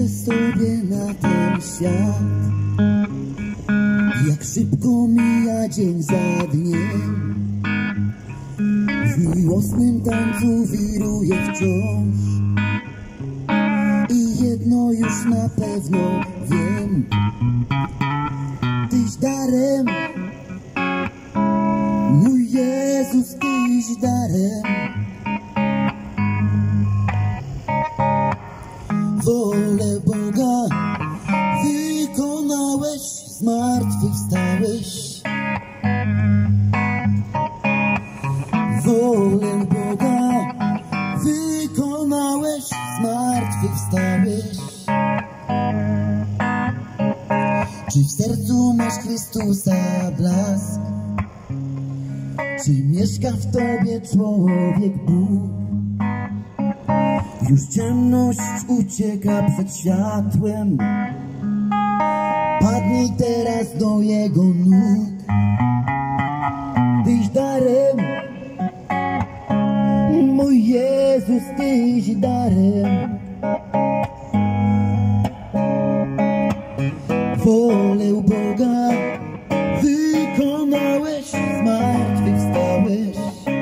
Patrzę sobie na ten świat, jak szybko mija dzień za dniem. W miłosnym tańcu wiruję wciąż i jedno już na pewno wiem: Tyś darem, mój Jezus, Tyś darem. Wolę Boga wykonałeś, zmartwychwstałeś. Wolę Boga wykonałeś, zmartwychwstałeś. Czy w sercu masz Chrystusa blask? Czy mieszka w tobie człowiek Bóg? Już ciemność ucieka przed światłem. Padnij teraz do Jego nóg. Tyś darem, mój Jezus, Tyś darem. Wolę Boga wykonałeś, zmartwychwstałeś.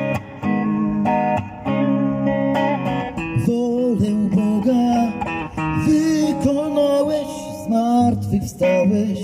Wolę Boga wykonałeś, zmartwychwstałeś.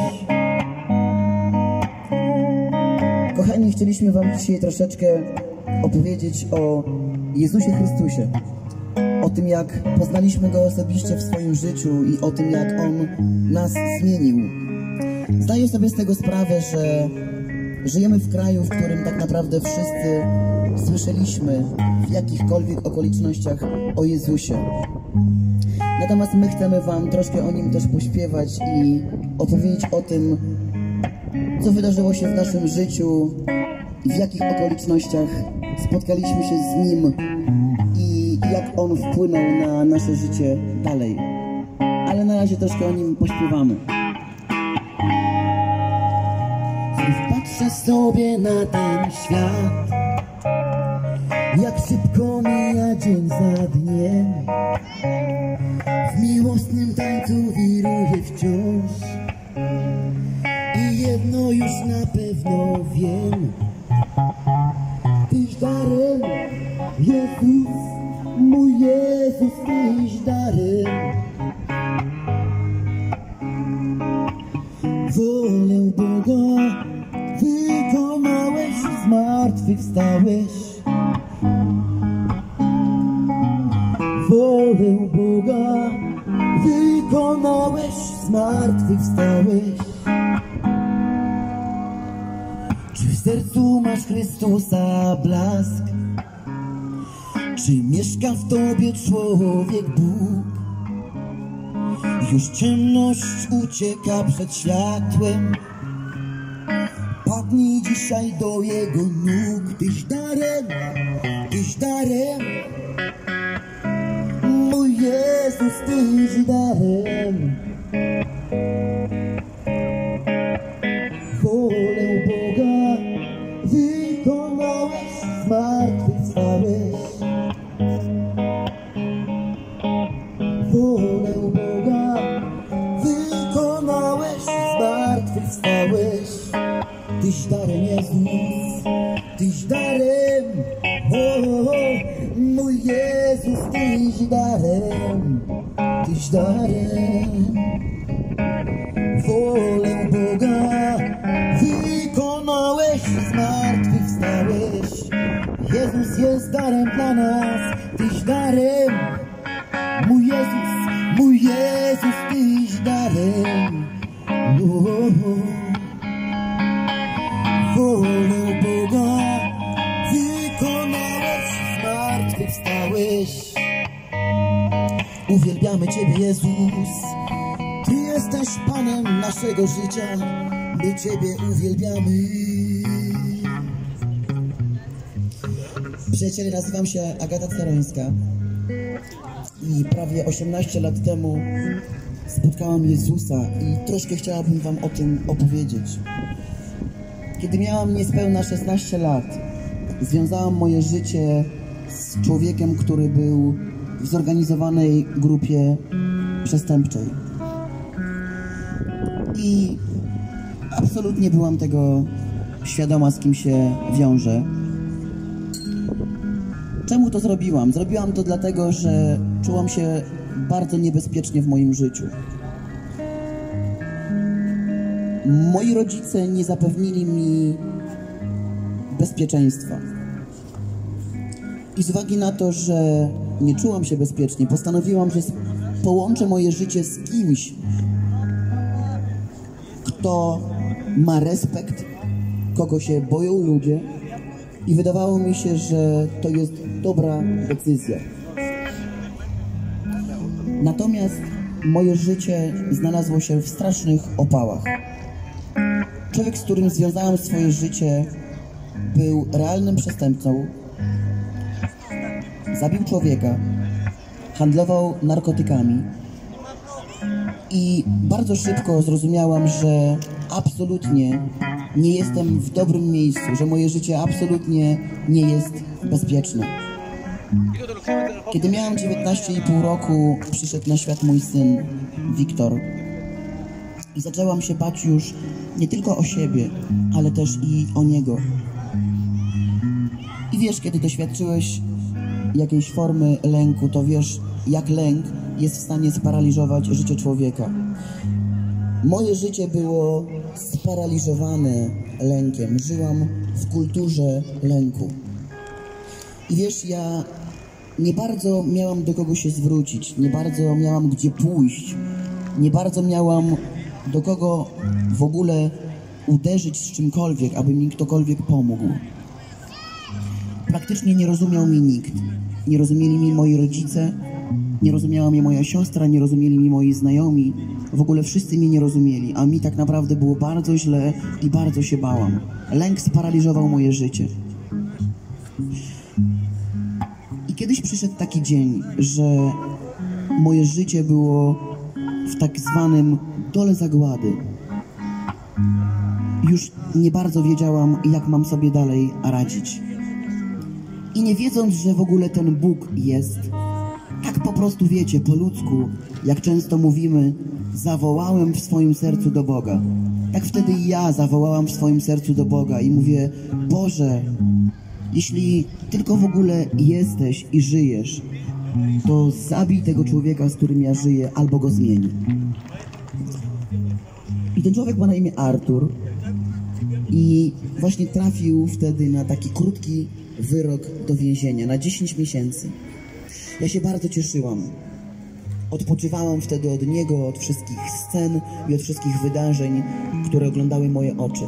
Kochani, chcieliśmy wam dzisiaj troszeczkę opowiedzieć o Jezusie Chrystusie. O tym, jak poznaliśmy Go osobiście w swoim życiu i o tym, jak On nas zmienił. Zdaję sobie z tego sprawę, że żyjemy w kraju, w którym tak naprawdę wszyscy słyszeliśmy w jakichkolwiek okolicznościach o Jezusie. Natomiast my chcemy wam troszkę o Nim też pośpiewać i opowiedzieć o tym, co wydarzyło się w naszym życiu i w jakich okolicznościach spotkaliśmy się z Nim i jak On wpłynął na nasze życie dalej. Ale na razie troszkę o Nim pośpiewamy. Patrzę sobie na ten świat, jak szybko mija dzień za dniem. W miłosnym tańcu wiruję wciąż i jedno już na pewno wiem: Tyś darem, Jezus, mój Jezus, Tyś darem. Wolę Boga wykonałeś, zmartwychwstałeś. Wolę Boga wykonałeś, zmartwychwstałeś. Czy w sercu masz Chrystusa blask? Czy mieszka w tobie człowiek Bóg? Już ciemność ucieka przed światłem. Padnij dzisiaj do Jego nóg. Tyś darem, Tyś darem, mój Jezus, Tyś darem. Wolę Boga wykonałeś, zmartwychwstałeś. Wolę Boga wykonałeś, zmartwychwstałeś. Tyś darem, Jezus, Tyś darem, mój Jezus, Tyś darem, Tyś darem. Wolę Boga wykonałeś, zmartwychwstałeś. Jezus jest darem dla nas, Tyś darem, mój Jezus, Tyś darem. Wolę Boga wykonałeś, zmartwychwstałeś. Uwielbiamy Ciebie, Jezus. Ty jesteś Panem naszego życia. My Ciebie uwielbiamy. Przyjaciele, nazywam się Agata Carońska i prawie 18 lat temu spotkałam Jezusa i troszkę chciałabym wam o tym opowiedzieć. Kiedy miałam niespełna 16 lat, związałam moje życie z człowiekiem, który był w zorganizowanej grupie przestępczej. I absolutnie byłam tego świadoma, z kim się wiąże. Czemu to zrobiłam? Zrobiłam to dlatego, że czułam się bardzo niebezpiecznie w moim życiu. Moi rodzice nie zapewnili mi bezpieczeństwa. I z uwagi na to, że nie czułam się bezpiecznie, postanowiłam, że połączę moje życie z kimś, kto ma respekt, kogo się boją ludzie, i wydawało mi się, że to jest dobra decyzja. Natomiast moje życie znalazło się w strasznych opałach. Człowiek, z którym związałem swoje życie, był realnym przestępcą, zabił człowieka, handlował narkotykami i bardzo szybko zrozumiałam, że absolutnie nie jestem w dobrym miejscu, że moje życie absolutnie nie jest bezpieczne. Kiedy miałem 19,5 roku, przyszedł na świat mój syn, Wiktor. I zaczęłam się bać już nie tylko o siebie, ale też i o niego. I wiesz, kiedy doświadczyłeś jakiejś formy lęku, to wiesz, jak lęk jest w stanie sparaliżować życie człowieka. Moje życie było sparaliżowane lękiem. Żyłam w kulturze lęku. I wiesz, ja nie bardzo miałam do kogo się zwrócić, nie bardzo miałam gdzie pójść, nie bardzo miałam do kogo w ogóle uderzyć z czymkolwiek, aby mi ktokolwiek pomógł. Praktycznie nie rozumiał mnie nikt. Nie rozumieli mi moi rodzice, nie rozumiała mnie moja siostra, nie rozumieli mi moi znajomi. W ogóle wszyscy mnie nie rozumieli, a mi tak naprawdę było bardzo źle i bardzo się bałam. Lęk sparaliżował moje życie. I kiedyś przyszedł taki dzień, że moje życie było w tak zwanym dole zagłady. Już nie bardzo wiedziałam, jak mam sobie dalej radzić. I nie wiedząc, że w ogóle ten Bóg jest, tak po prostu wiecie, po ludzku, jak często mówimy, zawołałem w swoim sercu do Boga. Tak wtedy i ja zawołałam w swoim sercu do Boga i mówię: Boże, jeśli tylko w ogóle jesteś i żyjesz, to zabij tego człowieka, z którym ja żyję, albo go zmień. I ten człowiek ma na imię Artur i właśnie trafił wtedy na taki krótki wyrok do więzienia, na 10 miesięcy. Ja się bardzo cieszyłam. Odpoczywałam wtedy od niego, od wszystkich scen i od wszystkich wydarzeń, które oglądały moje oczy.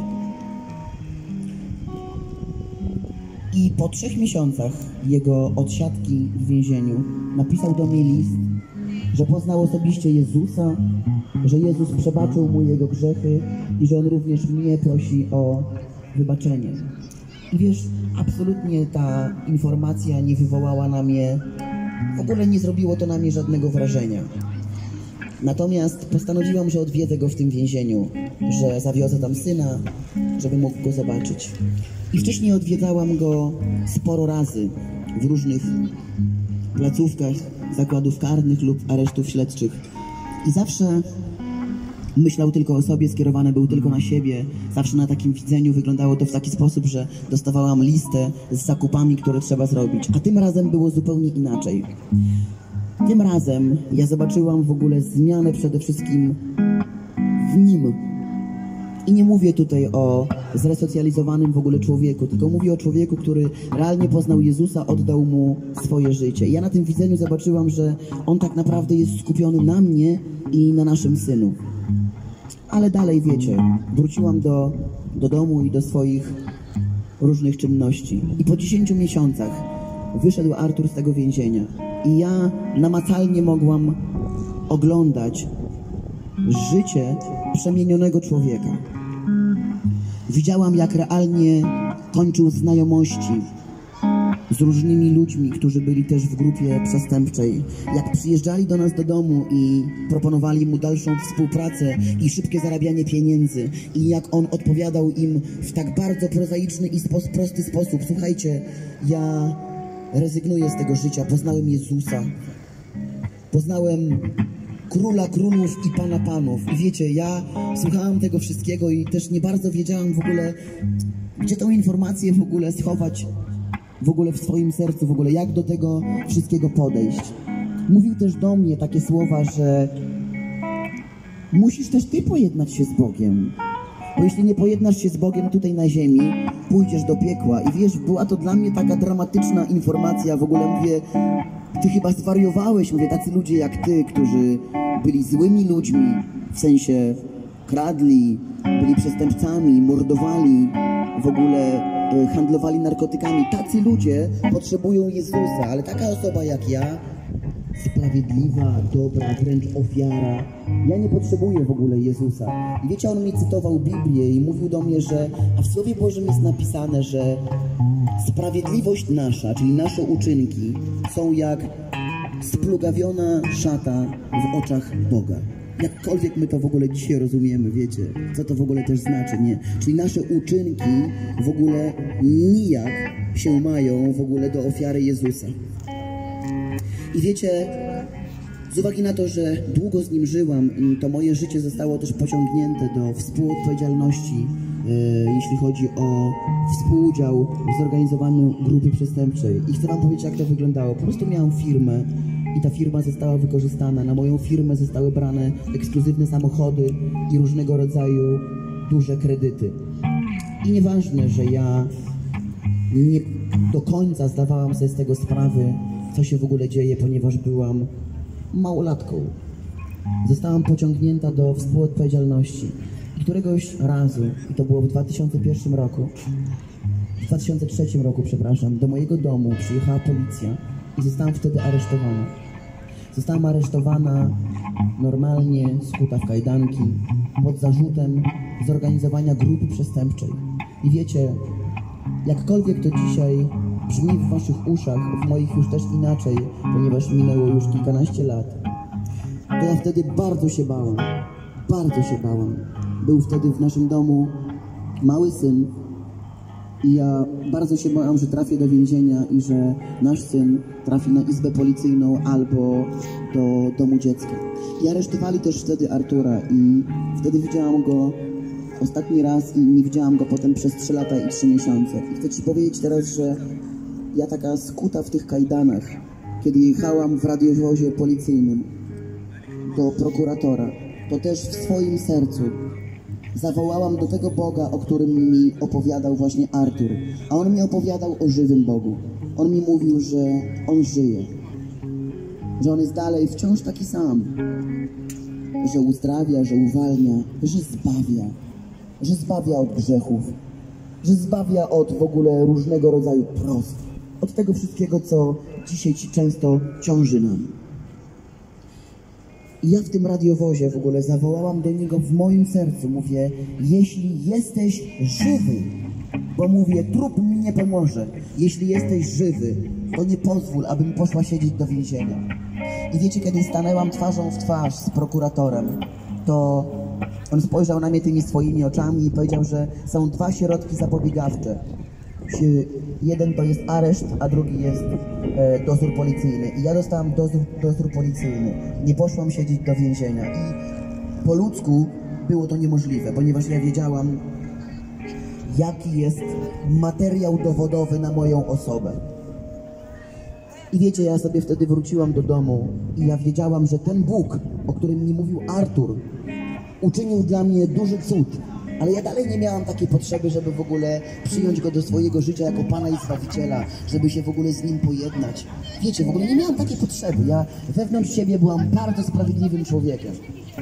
I po 3 miesiącach jego odsiadki w więzieniu napisał do mnie list, że poznał osobiście Jezusa, że Jezus przebaczył mu jego grzechy i że on również mnie prosi o wybaczenie. I wiesz, absolutnie ta informacja nie wywołała na mnie, w ogóle nie zrobiło to na mnie żadnego wrażenia. Natomiast postanowiłam, że odwiedzę go w tym więzieniu, że zawiozę tam syna, żeby mógł go zobaczyć. I wcześniej odwiedzałam go sporo razy w różnych placówkach zakładów karnych lub aresztów śledczych. I zawsze myślał tylko o sobie, skierowany był tylko na siebie. Zawsze na takim widzeniu wyglądało to w taki sposób, że dostawałam listę z zakupami, które trzeba zrobić. A tym razem było zupełnie inaczej. Tym razem ja zobaczyłam w ogóle zmianę przede wszystkim w nim. I nie mówię tutaj o zresocjalizowanym w ogóle człowieku, tylko mówię o człowieku, który realnie poznał Jezusa, oddał mu swoje życie. I ja na tym widzeniu zobaczyłam, że on tak naprawdę jest skupiony na mnie i na naszym synu. Ale dalej, wiecie, wróciłam do domu i do swoich różnych czynności. I po 10 miesiącach wyszedł Artur z tego więzienia. I ja namacalnie mogłam oglądać życie przemienionego człowieka. Widziałam, jak realnie kończył znajomości z różnymi ludźmi, którzy byli też w grupie przestępczej. Jak przyjeżdżali do nas do domu i proponowali mu dalszą współpracę i szybkie zarabianie pieniędzy. I jak on odpowiadał im w tak bardzo prozaiczny i prosty sposób: słuchajcie, ja rezygnuję z tego życia, poznałem Jezusa, poznałem Króla Królów i Pana Panów. I wiecie, ja słuchałem tego wszystkiego i też nie bardzo wiedziałem w ogóle, gdzie tą informację w ogóle schować w ogóle w swoim sercu, w ogóle jak do tego wszystkiego podejść. Mówił też do mnie takie słowa, że musisz też ty pojednać się z Bogiem. Bo jeśli nie pojednasz się z Bogiem tutaj na ziemi, pójdziesz do piekła. I wiesz, była to dla mnie taka dramatyczna informacja. W ogóle mówię, ty chyba zwariowałeś. Mówię, tacy ludzie jak ty, którzy byli złymi ludźmi, w sensie kradli, byli przestępcami, mordowali, w ogóle handlowali narkotykami. Tacy ludzie potrzebują Jezusa, ale taka osoba jak ja, sprawiedliwa, dobra, wręcz ofiara. Ja nie potrzebuję w ogóle Jezusa. I wiecie, on mi cytował Biblię i mówił do mnie, że a w Słowie Bożym jest napisane, że sprawiedliwość nasza, czyli nasze uczynki, są jak splugawiona szata w oczach Boga. Jakkolwiek my to w ogóle dzisiaj rozumiemy, wiecie, co to w ogóle też znaczy, nie? Czyli nasze uczynki w ogóle nijak się mają w ogóle do ofiary Jezusa. I wiecie, z uwagi na to, że długo z Nim żyłam, to moje życie zostało też pociągnięte do współodpowiedzialności, jeśli chodzi o współudział w zorganizowaniu grupy przestępczej. I chcę wam powiedzieć, jak to wyglądało. Po prostu miałam firmę i ta firma została wykorzystana. Na moją firmę zostały brane ekskluzywne samochody i różnego rodzaju duże kredyty. I nieważne, że ja nie do końca zdawałam sobie z tego sprawy, co się w ogóle dzieje, ponieważ byłam małolatką. Zostałam pociągnięta do współodpowiedzialności. I któregoś razu, i to było w 2001 roku, w 2003 roku, przepraszam, do mojego domu przyjechała policja i zostałam wtedy aresztowana. Zostałam aresztowana normalnie, skuta w kajdanki, pod zarzutem zorganizowania grupy przestępczej. I wiecie, jakkolwiek to dzisiaj brzmi w waszych uszach, w moich już też inaczej, ponieważ minęło już kilkanaście lat, to ja wtedy bardzo się bałam. Bardzo się bałam. Był wtedy w naszym domu mały syn i ja bardzo się bałam, że trafię do więzienia i że nasz syn trafi na izbę policyjną albo do domu dziecka. I aresztowali też wtedy Artura i wtedy widziałam go ostatni raz i nie widziałam go potem przez 3 lata i 3 miesiące. I chcę ci powiedzieć teraz, że ja taka skuta w tych kajdanach, kiedy jechałam w radiowozie policyjnym do prokuratora, to też w swoim sercu zawołałam do tego Boga, o którym mi opowiadał właśnie Artur. A on mi opowiadał o żywym Bogu. On mi mówił, że on żyje. Że on jest dalej wciąż taki sam. Że uzdrawia, że uwalnia, że zbawia. Że zbawia od grzechów. Że zbawia od w ogóle różnego rodzaju prost. Od tego wszystkiego, co dzisiaj ci często ciąży nam. I ja w tym radiowozie w ogóle zawołałam do niego w moim sercu. Mówię, jeśli jesteś żywy, bo mówię, trup mi nie pomoże. Jeśli jesteś żywy, to nie pozwól, abym poszła siedzieć do więzienia. I wiecie, kiedy stanęłam twarzą w twarz z prokuratorem, to on spojrzał na mnie tymi swoimi oczami i powiedział, że są 2 środki zapobiegawcze. Jeden to jest areszt, a drugi jest dozór policyjny. I ja dostałam dozór policyjny. Nie poszłam siedzieć do więzienia. I po ludzku było to niemożliwe, ponieważ ja wiedziałam, jaki jest materiał dowodowy na moją osobę. I wiecie, ja sobie wtedy wróciłam do domu i ja wiedziałam, że ten Bóg, o którym mi mówił Artur, uczynił dla mnie duży cud. Ale ja dalej nie miałam takiej potrzeby, żeby w ogóle przyjąć Go do swojego życia jako Pana i Zbawiciela, żeby się w ogóle z Nim pojednać. Wiecie, w ogóle nie miałam takiej potrzeby. Ja wewnątrz siebie byłam bardzo sprawiedliwym człowiekiem.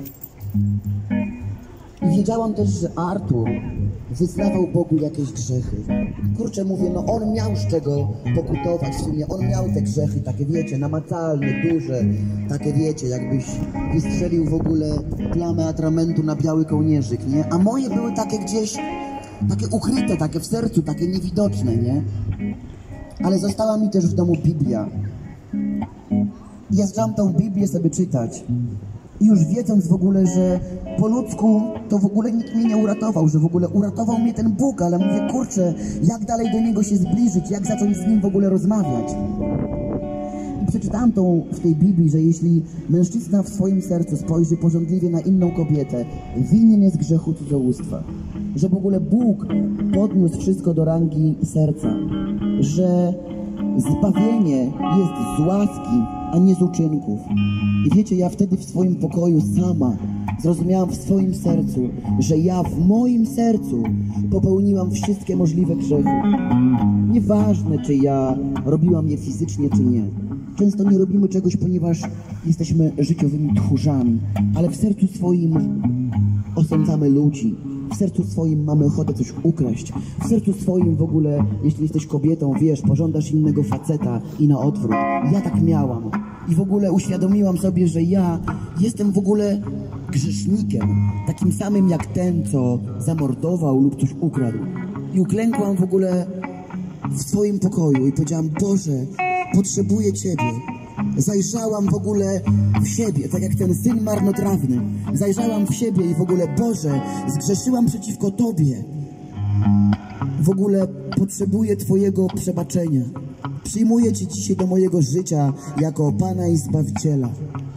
I wiedziałam też, że Artur wyznawał Bogu jakieś grzechy. Kurczę, mówię, no on miał z czego pokutować w sumie. On miał te grzechy, takie wiecie, namacalne, duże. Takie wiecie, jakbyś wystrzelił w ogóle plamę atramentu na biały kołnierzyk, nie? A moje były takie gdzieś, takie ukryte, takie w sercu, takie niewidoczne, nie? Ale została mi też w domu Biblia. I ja zaczęłam tą Biblię sobie czytać. I już wiedząc w ogóle, że po ludzku to w ogóle nikt mnie nie uratował, że w ogóle uratował mnie ten Bóg, ale mówię, kurczę, jak dalej do Niego się zbliżyć, jak zacząć z Nim w ogóle rozmawiać. I przeczytałem w tej Biblii, że jeśli mężczyzna w swoim sercu spojrzy pożądliwie na inną kobietę, winien jest grzechu cudzołóstwa. Że w ogóle Bóg podniósł wszystko do rangi serca. Że zbawienie jest z łaski, a nie z uczynków. I wiecie, ja wtedy w swoim pokoju sama zrozumiałam w swoim sercu, że ja w moim sercu popełniłam wszystkie możliwe grzechy. Nieważne, czy ja robiłam je fizycznie, czy nie. Często nie robimy czegoś, ponieważ jesteśmy życiowymi tchórzami, ale w sercu swoim osądzamy ludzi. W sercu swoim mamy ochotę coś ukraść. W sercu swoim w ogóle, jeśli jesteś kobietą, wiesz, pożądasz innego faceta i na odwrót. Ja tak miałam. I w ogóle uświadomiłam sobie, że ja jestem w ogóle grzesznikiem. Takim samym jak ten, co zamordował lub coś ukradł. I uklękłam w ogóle w swoim pokoju i powiedziałam: Boże, potrzebuję Ciebie. Zajrzałam w ogóle w siebie, tak jak ten syn marnotrawny. Zajrzałam w siebie i w ogóle: Boże, zgrzeszyłam przeciwko Tobie. W ogóle potrzebuję Twojego przebaczenia. Przyjmuję Cię dzisiaj do mojego życia jako Pana i Zbawiciela.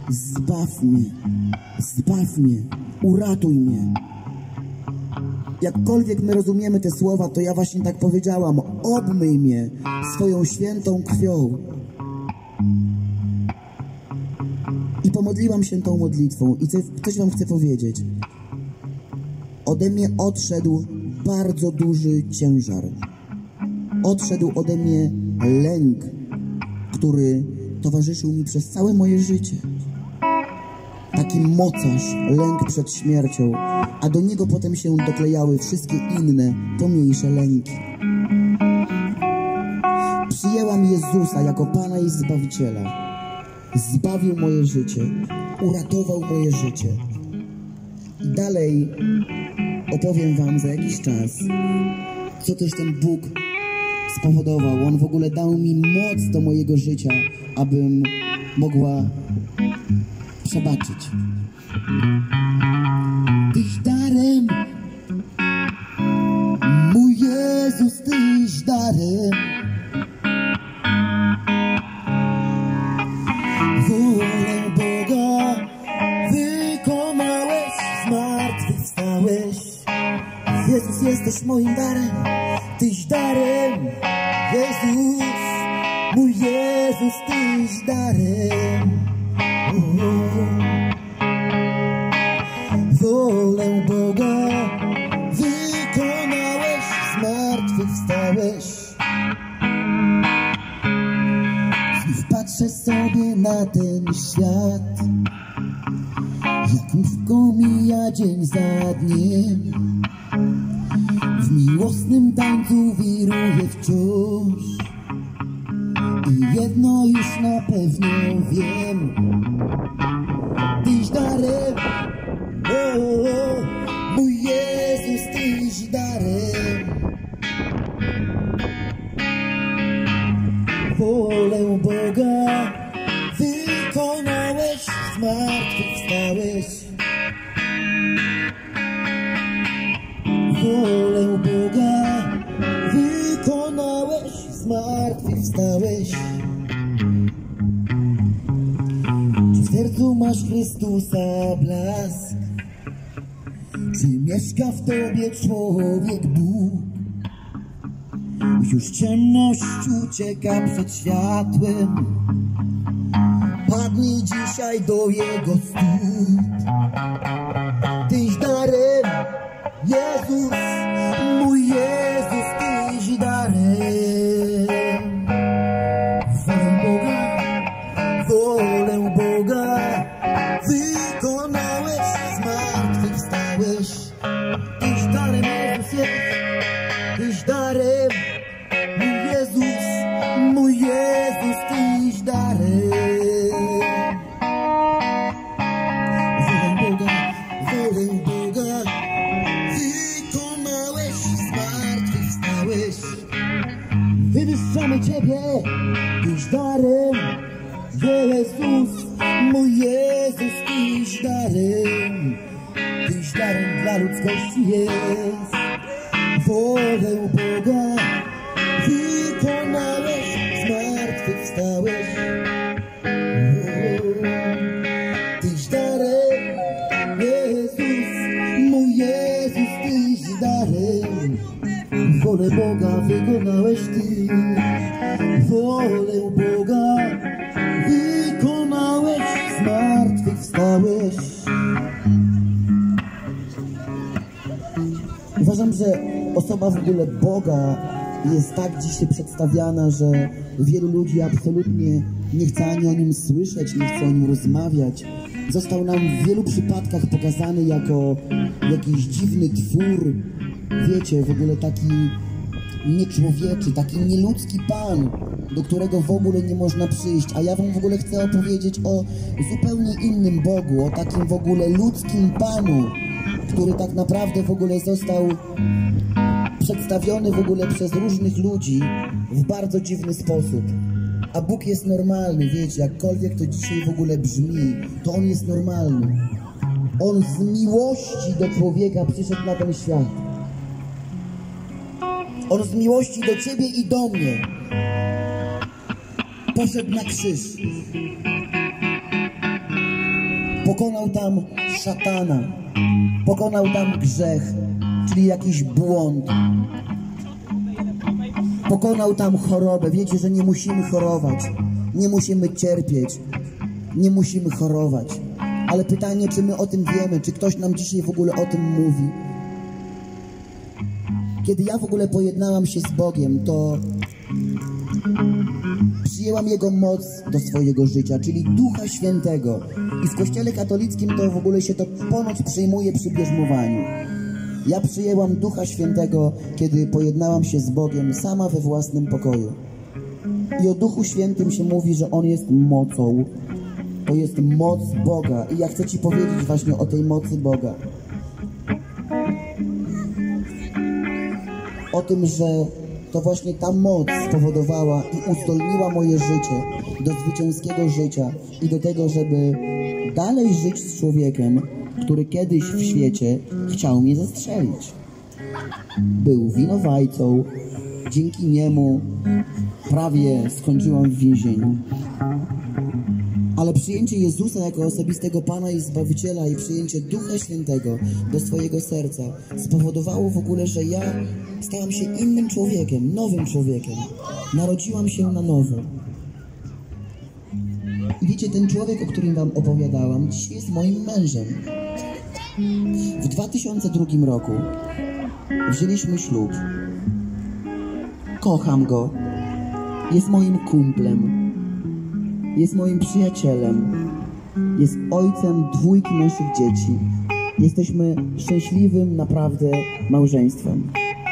Zbaw mnie, uratuj mnie. Jakkolwiek my rozumiemy te słowa, to ja właśnie tak powiedziałam: obmyj mnie swoją świętą krwią. I pomodliłam się tą modlitwą i coś wam chcę powiedzieć. Ode mnie odszedł bardzo duży ciężar. Odszedł ode mnie lęk, który towarzyszył mi przez całe moje życie. Taki mocarz, lęk przed śmiercią, a do niego potem się doklejały wszystkie inne, pomniejsze lęki. Przyjęłam Jezusa jako Pana i Zbawiciela. Zbawił moje życie, uratował moje życie. I dalej opowiem wam za jakiś czas, co też ten Bóg spowodował. On w ogóle dał mi moc do mojego życia, abym mogła przebaczyć. Tyś darem, mój Jezus, Tyś darem. Wolę Boga wykonałeś, zmartwychwstałeś. Jezus, jesteś moim darem, Tyś darem. Jezus, mój Jezus, Tyś darem. Wolę Boga wykonałeś, zmartwychwstałeś. Patrzę sobie na ten świat, jak mrówką mija dzień za dniem. W miłosnym tańcu wiruje wciąż i jedno już na pewno wiem. Tyś darem, mój Jezus, Tyś darem. Wolę Boga wykonałeś, zmartwychwstałeś. Wolę Boga wykonałeś, zmartwychwstałeś. Czy w sercu masz Chrystusa blask? Czy mieszka w tobie człowiek Bóg? Już ciemność ucieka przed światłem. Padnij dzisiaj do Jego stóp. Tyś darem, Jezus, mój Jezus, Tyś darem. Wolę Boga wykonałeś, zmartwychwstałeś. Tyś darem, Jezus jest, Tyś darem. Mój Jezus, Tyś darem. Wolę Boga wykonałeś, zmartwychwstałeś. Wywyższamy Ciebie, Tyś darem. Jezus, mój Jezus, Tyś darem. Tyś darem dla ludzkości jest. Wolę Boga wykonałeś, zmartwychwstałeś. wolę Boga wykonałeś, zmartwychwstałeś. Uważam, że osoba w ogóle Boga jest tak dzisiaj przedstawiana, że wielu ludzi absolutnie nie chce ani o Nim słyszeć, nie chce o Nim rozmawiać. Został nam w wielu przypadkach pokazany jako jakiś dziwny twór, wiecie, w ogóle taki nieczłowieczy, taki nieludzki Pan, do którego w ogóle nie można przyjść. A ja wam w ogóle chcę opowiedzieć o zupełnie innym Bogu, o takim w ogóle ludzkim Panu, który tak naprawdę w ogóle został przedstawiony w ogóle przez różnych ludzi w bardzo dziwny sposób. A Bóg jest normalny, wiecie, jakkolwiek to dzisiaj w ogóle brzmi, to On jest normalny. On z miłości do człowieka przyszedł na ten świat. On z miłości do ciebie i do mnie poszedł na krzyż. Pokonał tam szatana. Pokonał tam grzech, czyli jakiś błąd. Pokonał tam chorobę. Wiecie, że nie musimy chorować. Nie musimy cierpieć. Nie musimy chorować. Ale pytanie, czy my o tym wiemy? Czy ktoś nam dzisiaj w ogóle o tym mówi? Kiedy ja w ogóle pojednałam się z Bogiem, to przyjęłam Jego moc do swojego życia, czyli Ducha Świętego. I w Kościele katolickim to w ogóle się to ponoć przyjmuje przy bierzmowaniu. Ja przyjęłam Ducha Świętego, kiedy pojednałam się z Bogiem sama we własnym pokoju. I o Duchu Świętym się mówi, że On jest mocą. To jest moc Boga. I ja chcę Ci powiedzieć właśnie o tej mocy Boga. O tym, że to właśnie ta moc spowodowała i uzdolniła moje życie do zwycięskiego życia i do tego, żeby dalej żyć z człowiekiem, który kiedyś w świecie chciał mnie zastrzelić. Był winowajcą, dzięki niemu prawie skończyłam w więzieniu. Ale przyjęcie Jezusa jako osobistego Pana i Zbawiciela i przyjęcie Ducha Świętego do swojego serca spowodowało w ogóle, że ja stałam się innym człowiekiem, nowym człowiekiem. Narodziłam się na nowo. I wiecie, ten człowiek, o którym wam opowiadałam, dzisiaj jest moim mężem. W 2002 roku wzięliśmy ślub. Kocham go. Jest moim kumplem. Jest moim przyjacielem. Jest ojcem 2 naszych dzieci. Jesteśmy szczęśliwym, naprawdę, małżeństwem.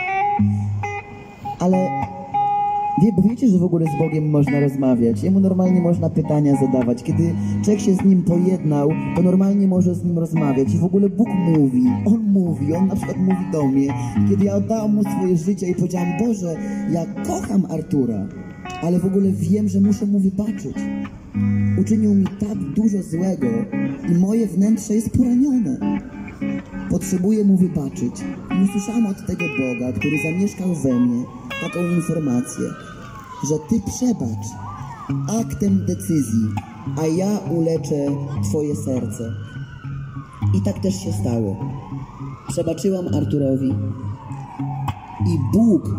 Ale bo wiecie, że w ogóle z Bogiem można rozmawiać. Jemu normalnie można pytania zadawać. Kiedy człowiek się z Nim pojednał, to normalnie może z Nim rozmawiać. I w ogóle Bóg mówi. On na przykład mówi do mnie. Kiedy ja oddałam Mu swoje życie i powiedziałam: Boże, ja kocham Artura, ale w ogóle wiem, że muszę Mu wybaczyć. Uczynił mi tak dużo złego i moje wnętrze jest poranione. Potrzebuję Mu wybaczyć. I usłyszałam od tego Boga, który zamieszkał we mnie, taką informację, że Ty przebacz aktem decyzji, a ja uleczę Twoje serce. I tak też się stało. Przebaczyłam Arturowi i Bóg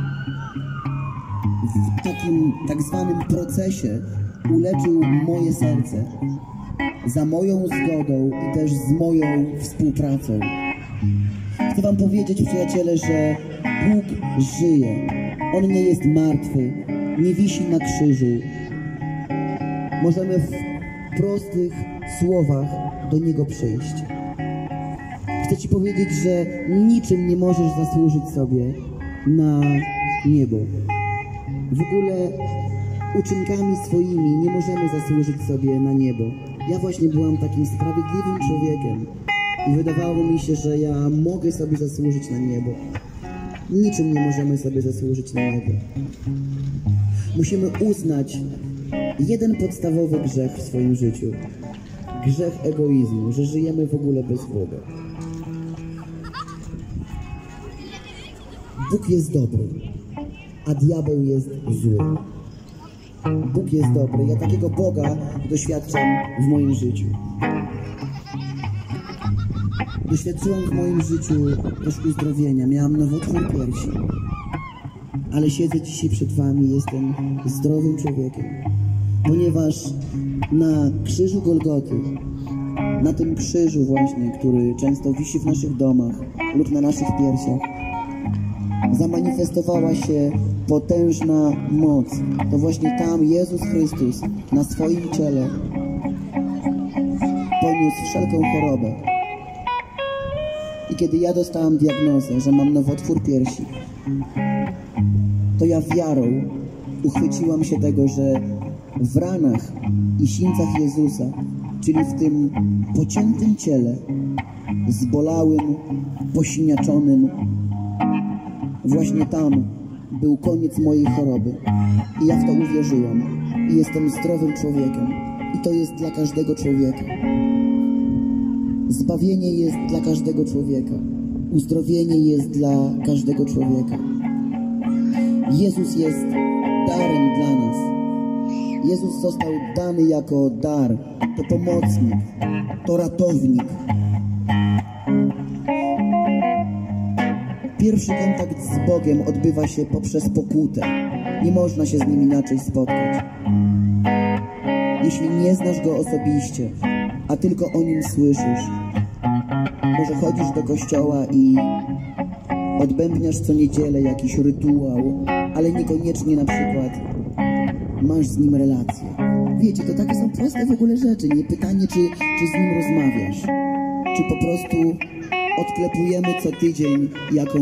w takim tak zwanym procesie uleczył moje serce za moją zgodą i też z moją współpracą. Chcę wam powiedzieć, przyjaciele, że Bóg żyje. On nie jest martwy, nie wisi na krzyżu. Możemy w prostych słowach do Niego przyjść. Chcę Ci powiedzieć, że niczym nie możesz zasłużyć sobie na niebo. W ogóle uczynkami swoimi nie możemy zasłużyć sobie na niebo. Ja właśnie byłam takim sprawiedliwym człowiekiem i wydawało mi się, że ja mogę sobie zasłużyć na niebo. Niczym nie możemy sobie zasłużyć na niebo. Musimy uznać jeden podstawowy grzech w swoim życiu. Grzech egoizmu, że żyjemy w ogóle bez Boga. Bóg jest dobry, a diabeł jest zły. Bóg jest dobry. Ja takiego Boga doświadczam w moim życiu. Doświadczyłam w moim życiu też uzdrowienia. Miałam nowotwór piersi. ale siedzę dzisiaj przed wami, jestem zdrowym człowiekiem, ponieważ na krzyżu Golgoty, na tym krzyżu właśnie, który często wisi w naszych domach lub na naszych piersiach, zamanifestowała się potężna moc. To właśnie tam Jezus Chrystus na swoim ciele poniósł wszelką chorobę. I kiedy ja dostałam diagnozę, że mam nowotwór piersi, to ja wiarą uchwyciłam się tego, że w ranach i sińcach Jezusa, czyli w tym pociętym ciele, zbolałym, posiniaczonym, właśnie tam był koniec mojej choroby. I ja w to uwierzyłam. I jestem zdrowym człowiekiem. I to jest dla każdego człowieka. Zbawienie jest dla każdego człowieka. Uzdrowienie jest dla każdego człowieka. Jezus jest darem dla nas. Jezus został dany jako dar. To pomocnik. To ratownik. Pierwszy kontakt z Bogiem odbywa się poprzez pokutę. Nie można się z Nim inaczej spotkać. Jeśli nie znasz Go osobiście, a tylko o Nim słyszysz, może chodzisz do kościoła i odbębniasz co niedzielę jakiś rytuał, ale niekoniecznie na przykład masz z Nim relację. Wiecie, to takie są proste w ogóle rzeczy. Nie pytanie, czy z Nim rozmawiasz, czy po prostu odklepujemy co tydzień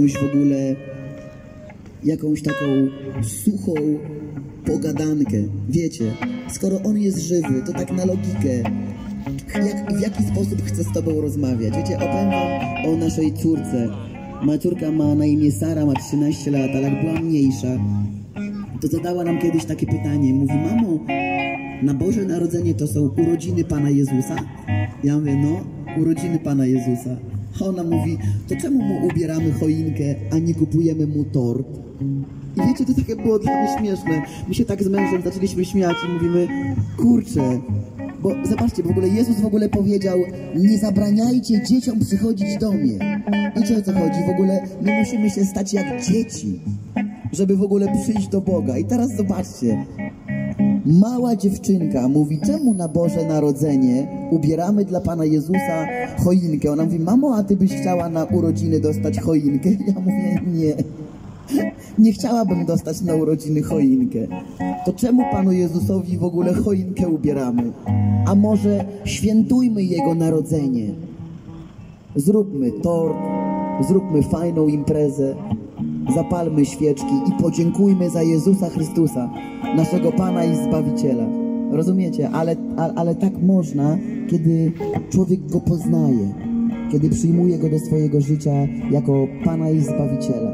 jakąś taką suchą pogadankę. Wiecie, skoro On jest żywy, to tak na logikę, w jaki sposób chce z tobą rozmawiać. Wiecie, opowiem wam o naszej córce. Moja córka ma na imię Sara, ma 13 lat, ale jak była mniejsza, to zadała nam kiedyś takie pytanie. Mówi: mamo, na Boże Narodzenie to są urodziny Pana Jezusa? Ja mówię: no, urodziny Pana Jezusa. Ona mówi: to czemu mu ubieramy choinkę, a nie kupujemy mu tort? I wiecie, to takie było dla mnie śmieszne. My się tak z mężem zaczęliśmy śmiać i mówimy: kurczę, bo zobaczcie, w ogóle Jezus w ogóle powiedział: nie zabraniajcie dzieciom przychodzić do mnie. Wiecie, o co chodzi? W ogóle my musimy się stać jak dzieci, żeby w ogóle przyjść do Boga. I teraz zobaczcie, mała dziewczynka mówi: czemu na Boże Narodzenie ubieramy dla Pana Jezusa choinkę? Ona mówi: mamo, a ty byś chciała na urodziny dostać choinkę? Ja mówię: nie, nie chciałabym dostać na urodziny choinkę. To czemu Panu Jezusowi w ogóle choinkę ubieramy? A może świętujmy Jego narodzenie. Zróbmy tort, zróbmy fajną imprezę, zapalmy świeczki i podziękujmy za Jezusa Chrystusa, naszego Pana i Zbawiciela. Rozumiecie? Ale tak można, kiedy człowiek Go poznaje, kiedy przyjmuje Go do swojego życia jako Pana i Zbawiciela.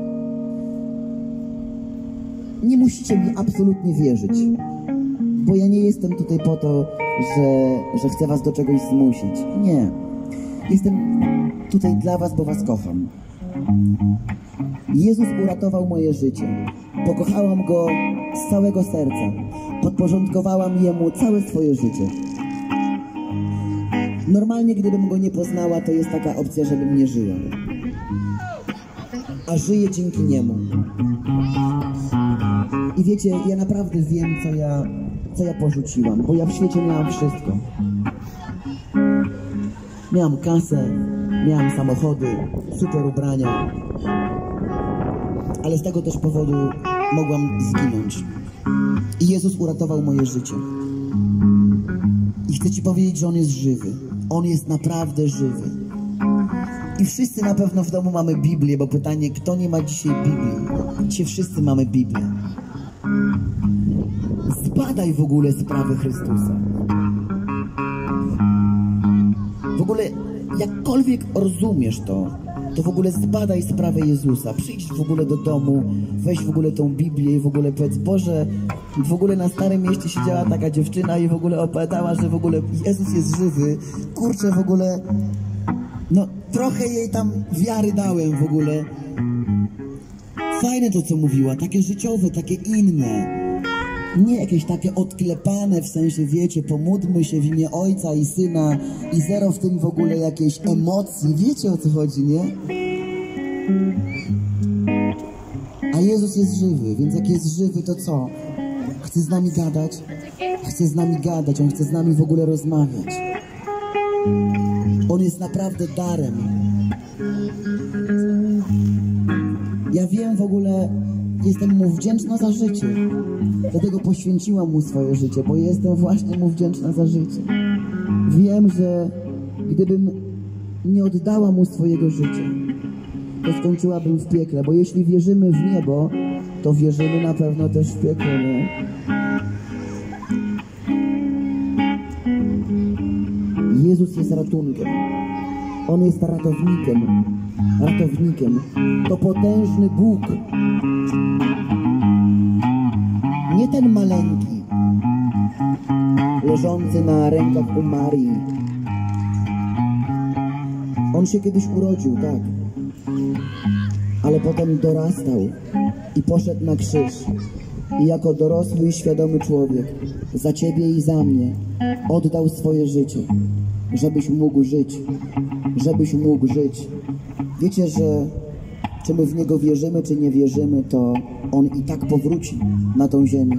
Nie musicie mi absolutnie wierzyć, bo ja nie jestem tutaj po to, że chcę was do czegoś zmusić. Nie. Jestem tutaj dla was, bo was kocham. Jezus uratował moje życie. Pokochałam Go z całego serca. Podporządkowałam Jemu całe swoje życie. Normalnie, gdybym Go nie poznała, to jest taka opcja, żebym nie żyła. A żyję dzięki Niemu. I wiecie, ja naprawdę wiem, co ja porzuciłam, bo ja w świecie miałam wszystko. Miałam kasę, miałam samochody, super ubrania, ale z tego też powodu mogłam zginąć. I Jezus uratował moje życie. I chcę ci powiedzieć, że On jest żywy. On jest naprawdę żywy. I wszyscy na pewno w domu mamy Biblię, bo pytanie, kto nie ma dzisiaj Biblii? Dzisiaj wszyscy mamy Biblię. Zbadaj w ogóle sprawę Chrystusa. W ogóle, jakkolwiek rozumiesz to w ogóle zbadaj sprawę Jezusa. Przyjdź w ogóle do domu, weź w ogóle tą Biblię i w ogóle powiedz: Boże, w ogóle na Starym Mieście siedziała taka dziewczyna i w ogóle opowiadała, że w ogóle Jezus jest żywy. Kurczę, w ogóle, no trochę jej tam wiary dałem w ogóle. Fajne to, co mówiła, takie życiowe, takie inne. Nie jakieś takie odklepane, w sensie, wiecie, pomódlmy się w imię Ojca i Syna i zero w tym w ogóle jakiejś emocji. Wiecie, o co chodzi, nie? A Jezus jest żywy, więc jak jest żywy, to co? Chce z nami gadać? Chce z nami gadać, On chce z nami w ogóle rozmawiać. On jest naprawdę darem. Ja wiem w ogóle, jestem Mu wdzięczna za życie. Dlatego poświęciłam Mu swoje życie, bo jestem właśnie Mu wdzięczna za życie. Wiem, że gdybym nie oddała Mu swojego życia, to skończyłabym w piekle, bo jeśli wierzymy w niebo, to wierzymy na pewno też w piekło, nie? Jezus jest ratunkiem. On jest ratownikiem. Ratownikiem. To potężny Bóg. Nie ten maleńki, leżący na rękach u Marii. On się kiedyś urodził, tak. Ale potem dorastał i poszedł na krzyż. I jako dorosły i świadomy człowiek za Ciebie i za mnie oddał swoje życie, żebyś mógł żyć. Żebyś mógł żyć. Wiecie, że czy my w Niego wierzymy, czy nie wierzymy, to On i tak powróci na tą ziemię.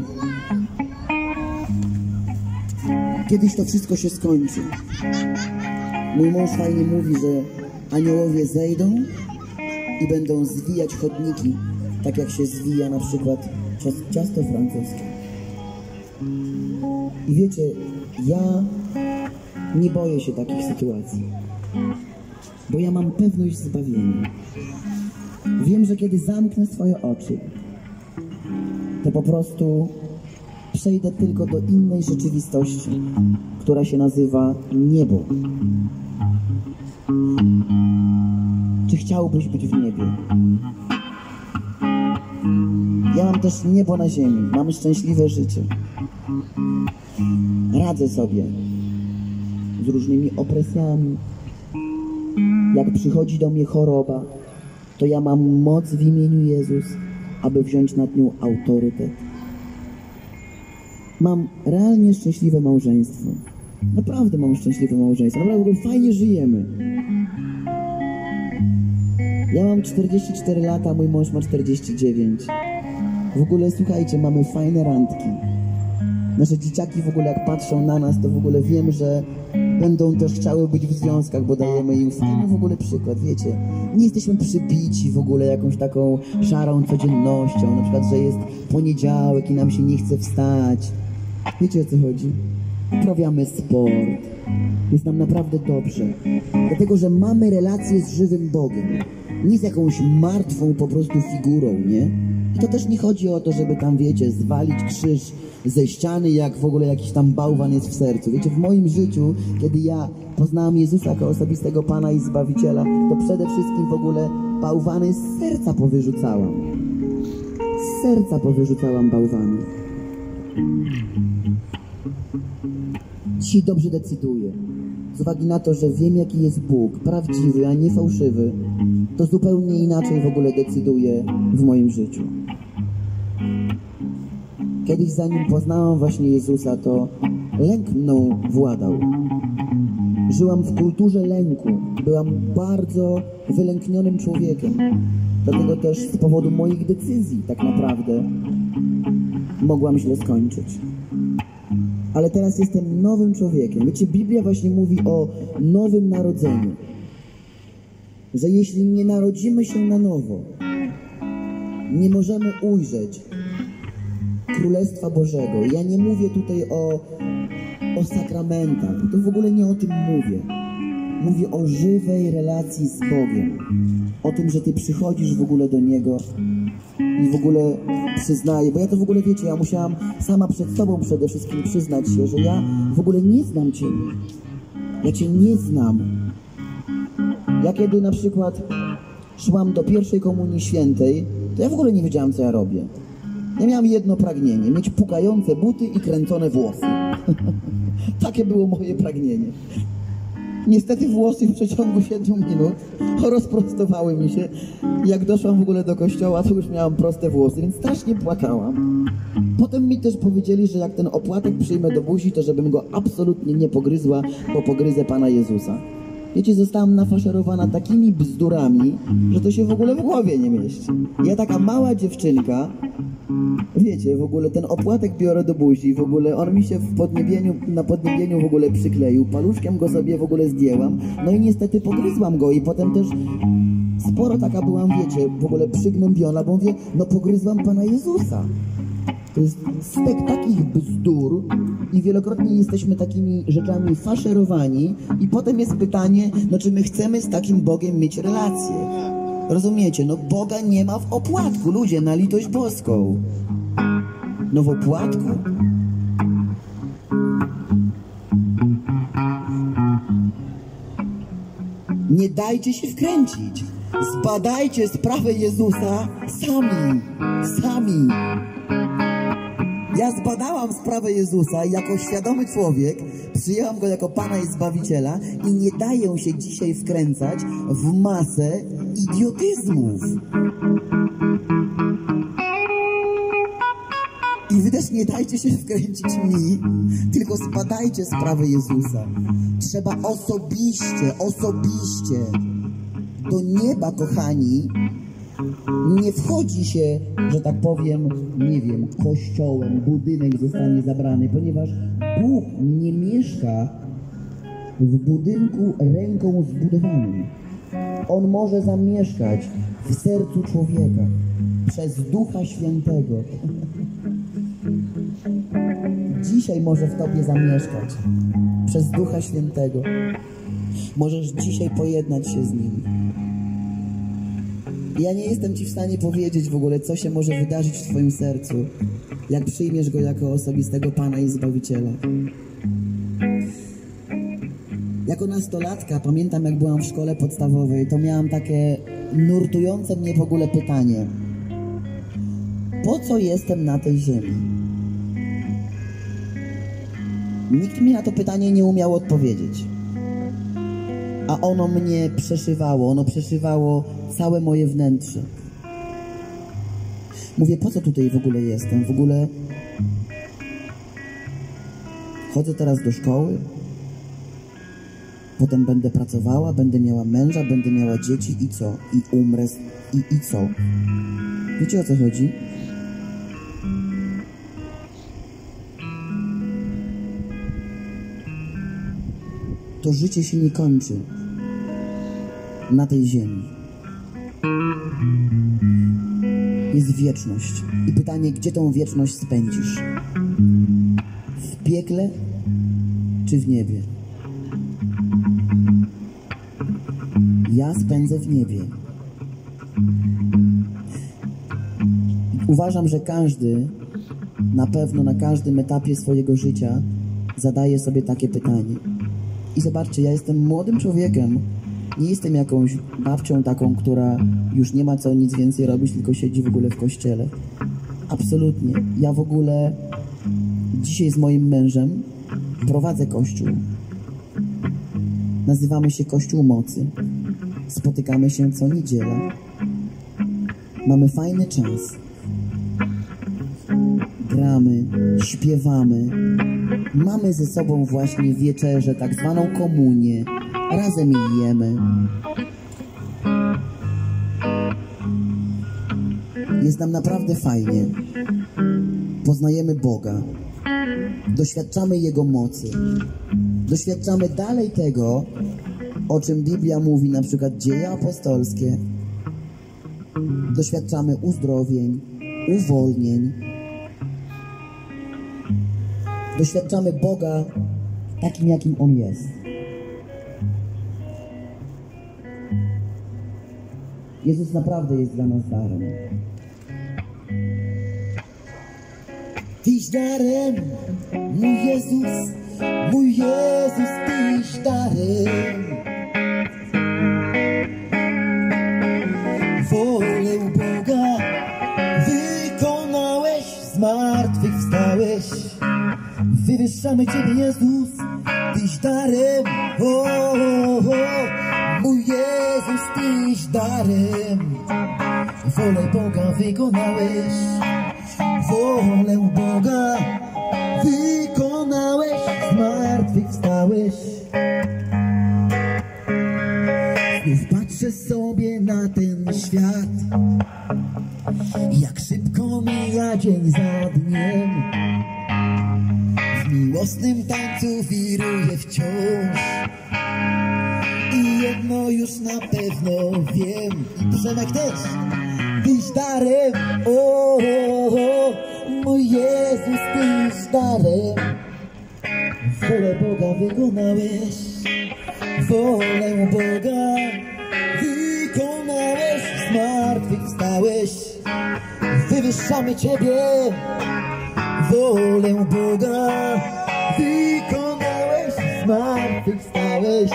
Kiedyś to wszystko się skończy. Mój mąż fajnie mówi, że aniołowie zejdą i będą zwijać chodniki, tak jak się zwija na przykład ciasto francuskie. I wiecie, ja nie boję się takich sytuacji, bo ja mam pewność zbawienia. Wiem, że kiedy zamknę swoje oczy, to po prostu przejdę tylko do innej rzeczywistości, która się nazywa niebo. Czy chciałbyś być w niebie? Ja mam też niebo na ziemi, mam szczęśliwe życie. Radzę sobie z różnymi opresjami. Jak przychodzi do mnie choroba, to ja mam moc w imieniu Jezus, aby wziąć nad nią autorytet. Mam realnie szczęśliwe małżeństwo. Naprawdę mam szczęśliwe małżeństwo. Naprawdę fajnie żyjemy. Ja mam 44 lata, mój mąż ma 49. W ogóle, słuchajcie, mamy fajne randki. Nasze dzieciaki w ogóle jak patrzą na nas, to w ogóle wiem, że będą też chciały być w związkach, bo dajemy im fajny w ogóle przykład, wiecie. Nie jesteśmy przybici w ogóle jakąś taką szarą codziennością, na przykład, że jest poniedziałek i nam się nie chce wstać. Wiecie, o co chodzi? Uprawiamy sport. Jest nam naprawdę dobrze. Dlatego, że mamy relację z żywym Bogiem. Nie z jakąś martwą po prostu figurą, nie? I to też nie chodzi o to, żeby tam, wiecie, zwalić krzyż ze ściany, jak w ogóle jakiś tam bałwan jest w sercu. Wiecie, w moim życiu, kiedy ja poznałem Jezusa jako osobistego Pana i Zbawiciela, to przede wszystkim w ogóle bałwany z serca powyrzucałam. Z serca powyrzucałam bałwany. Dzisiaj dobrze decyduję. Z uwagi na to, że wiem, jaki jest Bóg, prawdziwy, a nie fałszywy, to zupełnie inaczej w ogóle decyduję w moim życiu. Kiedyś, zanim poznałam właśnie Jezusa, to lęk mną władał. Żyłam w kulturze lęku. Byłam bardzo wylęknionym człowiekiem. Dlatego też z powodu moich decyzji tak naprawdę mogłam źle skończyć. Ale teraz jestem nowym człowiekiem. Wiecie, Biblia właśnie mówi o nowym narodzeniu. Że jeśli nie narodzimy się na nowo, nie możemy ujrzeć Królestwa Bożego. Ja nie mówię tutaj o sakramentach. To w ogóle nie o tym mówię. Mówię o żywej relacji z Bogiem. O tym, że Ty przychodzisz w ogóle do Niego i w ogóle przyznaję. Bo ja to w ogóle, wiecie, ja musiałam sama przed Tobą przede wszystkim przyznać się, że ja w ogóle nie znam Ciebie. Ja Cię nie znam. Ja kiedy na przykład szłam do pierwszej komunii świętej, to ja w ogóle nie wiedziałam, co ja robię. Ja miałam jedno pragnienie, mieć pukające buty i kręcone włosy. Takie było moje pragnienie. Niestety włosy w przeciągu 7 minut rozprostowały mi się. Jak doszłam w ogóle do kościoła, to już miałam proste włosy, więc strasznie płakałam. Potem mi też powiedzieli, że jak ten opłatek przyjmę do buzi, to żebym go absolutnie nie pogryzła, bo pogryzę Pana Jezusa. wiecie, zostałam nafaszerowana takimi bzdurami, że to się w ogóle w głowie nie mieści. Ja taka mała dziewczynka, wiecie, w ogóle ten opłatek biorę do buzi, w ogóle on mi się na podniebieniu w ogóle przykleił, paluszkiem go sobie w ogóle zdjęłam, no i niestety pogryzłam go i potem też sporo taka byłam, wiecie, w ogóle przygnębiona, bo mówię, no pogryzłam Pana Jezusa. To jest stek takich bzdur i wielokrotnie jesteśmy takimi rzeczami faszerowani i potem jest pytanie, no czy my chcemy z takim Bogiem mieć relację? Rozumiecie? No Boga nie ma w opłatku, ludzie, na litość boską. No w opłatku? Nie dajcie się wkręcić. Zbadajcie sprawę Jezusa sami. Ja zbadałam sprawę Jezusa i jako świadomy człowiek przyjęłam Go jako Pana i Zbawiciela i nie daję się dzisiaj wkręcać w masę idiotyzmów. I wy też nie dajcie się wkręcić mi, tylko zbadajcie sprawę Jezusa. Trzeba osobiście do nieba, kochani, nie wchodzi się, że tak powiem, nie wiem, kościołem, budynek zostanie zabrany, ponieważ Bóg nie mieszka w budynku ręką zbudowanym. On może zamieszkać w sercu człowieka przez Ducha Świętego. Dzisiaj może w tobie zamieszkać przez Ducha Świętego. Możesz dzisiaj pojednać się z Nim. Ja nie jestem ci w stanie powiedzieć w ogóle, co się może wydarzyć w twoim sercu, jak przyjmiesz Go jako osobistego Pana i Zbawiciela. Jako nastolatka, pamiętam jak byłam w szkole podstawowej, to miałam takie nurtujące mnie w ogóle pytanie. Po co jestem na tej ziemi? Nikt mi na to pytanie nie umiał odpowiedzieć. A ono mnie przeszywało całe moje wnętrze. Mówię, po co tutaj w ogóle jestem? W ogóle chodzę teraz do szkoły, potem będę pracowała, będę miała męża, będę miała dzieci i co? I umrę i co? Wiecie, o co chodzi? To życie się nie kończy na tej ziemi. Jest wieczność. I pytanie, gdzie tą wieczność spędzisz? W piekle czy w niebie? Ja spędzę w niebie. Uważam, że każdy, na pewno na każdym etapie swojego życia zadaje sobie takie pytanie. I zobaczcie, ja jestem młodym człowiekiem, nie jestem jakąś babcią taką, która już nie ma co nic więcej robić, tylko siedzi w ogóle w kościele. Absolutnie. Ja w ogóle dzisiaj z moim mężem prowadzę kościół. Nazywamy się Kościół Mocy. Spotykamy się co niedzielę. Mamy fajny czas. Gramy, śpiewamy. Mamy ze sobą właśnie wieczerzę, tak zwaną komunię. Razem jemy. Jest nam naprawdę fajnie. Poznajemy Boga. Doświadczamy Jego mocy. Doświadczamy dalej tego, o czym Biblia mówi, na przykład Dzieje apostolskie. Doświadczamy uzdrowień, uwolnień. Doświadczamy Boga takim, jakim On jest. Jezus naprawdę jest dla nas darem. Tyś darem, mój Jezus, Tyś darem. Wolę Boga wykonałeś, zmartwychwstałeś. Wywyższamy Ciebie, Jezus, Tyś darem. Mój Jezus, Tyś darem. Wolę Boga wykonałeś. Wolę Boga wykonałeś, zmartwychwstałeś. dzień za dniem w miłosnym tańcu wiruje wciąż. I jedno już na pewno wiem, Przemek też, Tyś darem, o, mój Jezus, Tyś darem. Wolę Boga wykonałeś, wolę Boga wykonałeś, zmartwychwstałeś, wywyższamy Ciebie. Wolę Boga wykonałeś, zmartwychwstałeś.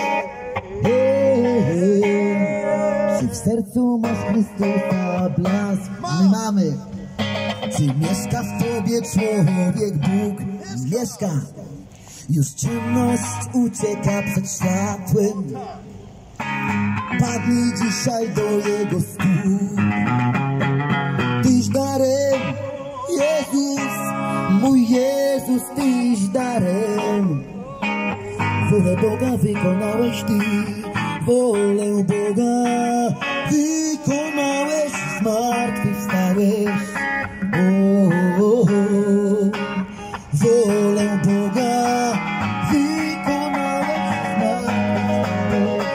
Czy w sercu masz Chrystusa blask? My mamy. Czy mieszka w Tobie człowiek, Bóg? Mieszka. Już ciemność ucieka przed światłem. Padnij dzisiaj do Jego stóp. Tyś darem, Jezus, mój Jezus, Tyś darem. Wolę Boga wykonałeś Ty, wolę Boga wykonałeś, zmartwychwstałeś. Wolę Boga wykonałeś, zmartwychwstałeś.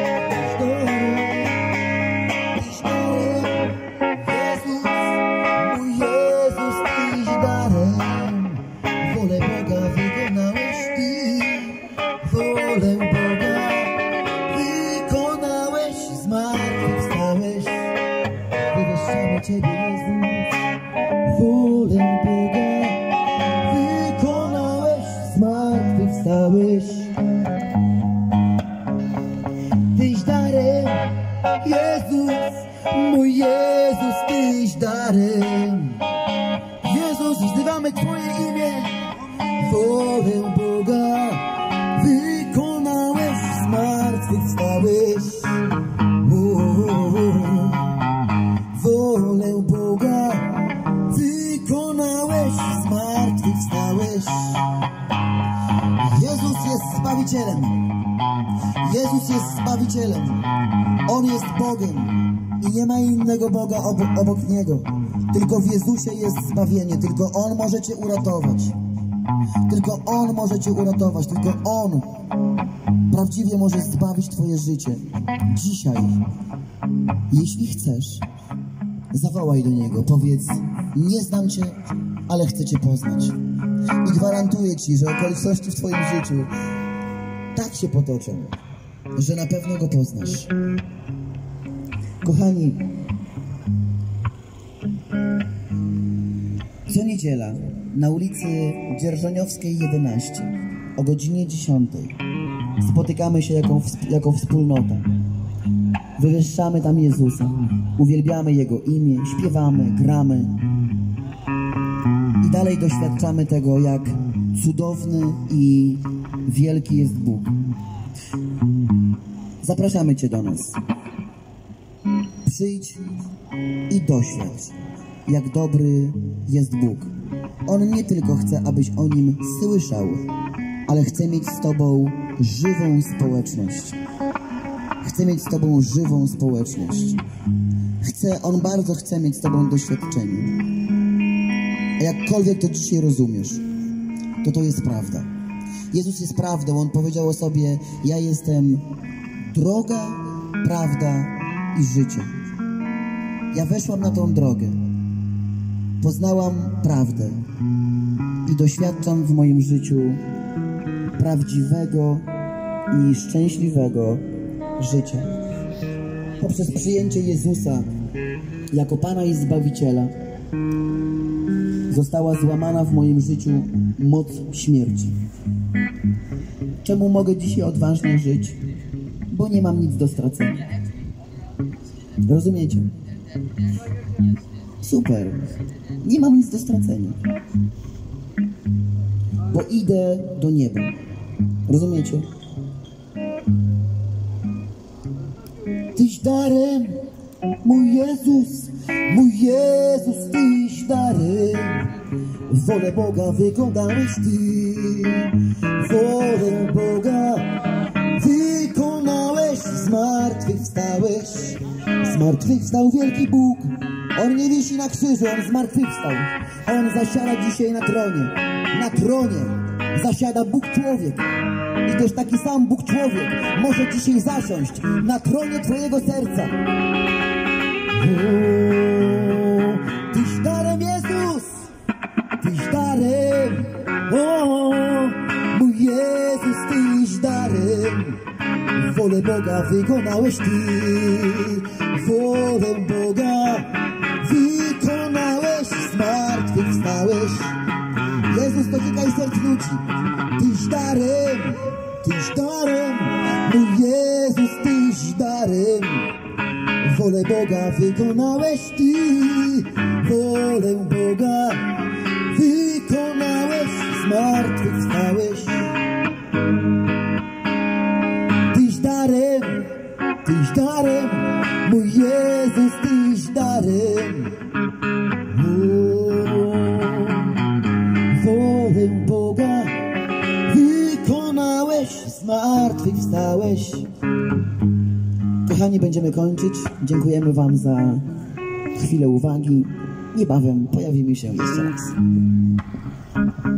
Tyś darem, Jezus, mój Jezus, Tyś darem. Wolę Boga wykonałeś Ty, wolę Boga wykonałeś, zmartwychwstałeś. Wywyższamy Ciebie, Jezus. Wolę Boga wykonałeś, zmartwychwstałeś. Tyś darem, Jezus, mój Jezus, Tyś darem. Jezus, wzywamy Twoje imię. Wolę Boga wykonałeś, zmartwychwstałeś. Wolę Boga wykonałeś, zmartwychwstałeś. Jezus jest Zbawicielem. Jezus jest Zbawicielem. On jest Bogiem i nie ma innego Boga obok Niego. Tylko w Jezusie jest zbawienie. Tylko On może Cię uratować. Tylko On może Cię uratować. Tylko On prawdziwie może zbawić Twoje życie. Dzisiaj, jeśli chcesz, zawołaj do Niego. Powiedz: nie znam Cię, ale chcę Cię poznać. I gwarantuję Ci, że okoliczności w Twoim życiu tak się potoczą, że na pewno Go poznasz. Kochani, co niedziela na ulicy Dzierżoniowskiej 11 o godzinie 10 spotykamy się jako wspólnota. Wywyższamy tam Jezusa, uwielbiamy Jego imię, śpiewamy, gramy i dalej doświadczamy tego, jak cudowny i wielki jest Bóg. Zapraszamy Cię do nas. Przyjdź i doświadcz, jak dobry jest Bóg. On nie tylko chce, abyś o Nim słyszał, ale chce mieć z Tobą żywą społeczność. Chce mieć z Tobą żywą społeczność. On bardzo chce mieć z Tobą doświadczenie. A jakkolwiek to dzisiaj rozumiesz, to jest prawda. Jezus jest prawdą. On powiedział o sobie: ja jestem droga, prawda i życie. Ja weszłam na tą drogę. Poznałam prawdę i doświadczam w moim życiu prawdziwego i szczęśliwego życia. Poprzez przyjęcie Jezusa jako Pana i Zbawiciela została złamana w moim życiu moc śmierci. Czemu mogę dzisiaj odważnie żyć? Bo nie mam nic do stracenia. Rozumiecie? Super. Nie mam nic do stracenia. Bo idę do nieba. Rozumiecie? Tyś darem, mój Jezus, Tyś darem. Wolę Boga wykonałeś Ty, wolę Boga wykonałeś, zmartwychwstałeś. Zmartwychwstał wielki Bóg, On nie wisi na krzyżu, On zmartwychwstał. On zasiada dzisiaj na tronie. Na tronie zasiada Bóg człowiek. I też taki sam Bóg człowiek może dzisiaj zasiąść na tronie twojego serca. Tyś darem, Jezus, Tyś darem. Mój Jezus, Tyś darem. Wolę Boga wykonałeś Ty. Wolę Boga wykonałeś, zmartwychwstałeś. Jezus, dotykaj serc ludzi. Tyś darem, Tyś darem. Mój Jezus, Tyś darem. Wolę Boga wykonałeś Ty. Wolę Boga wykonałeś, zmartwychwstałeś. Tyś darem, Tyś darem. Mój Jezus, Tyś darem. Wolę Boga wykonałeś, zmartwychwstałeś. Kochani, będziemy kończyć. Dziękujemy Wam za chwilę uwagi. Niebawem pojawimy się jeszcze raz.